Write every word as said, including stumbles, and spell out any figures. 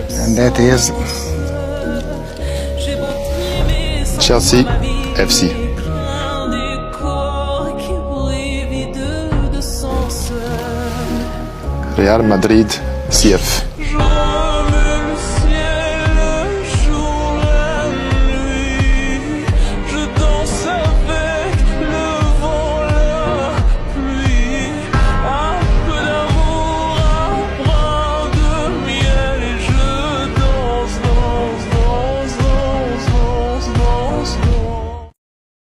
And that is Chelsea F C. Real Madrid C F.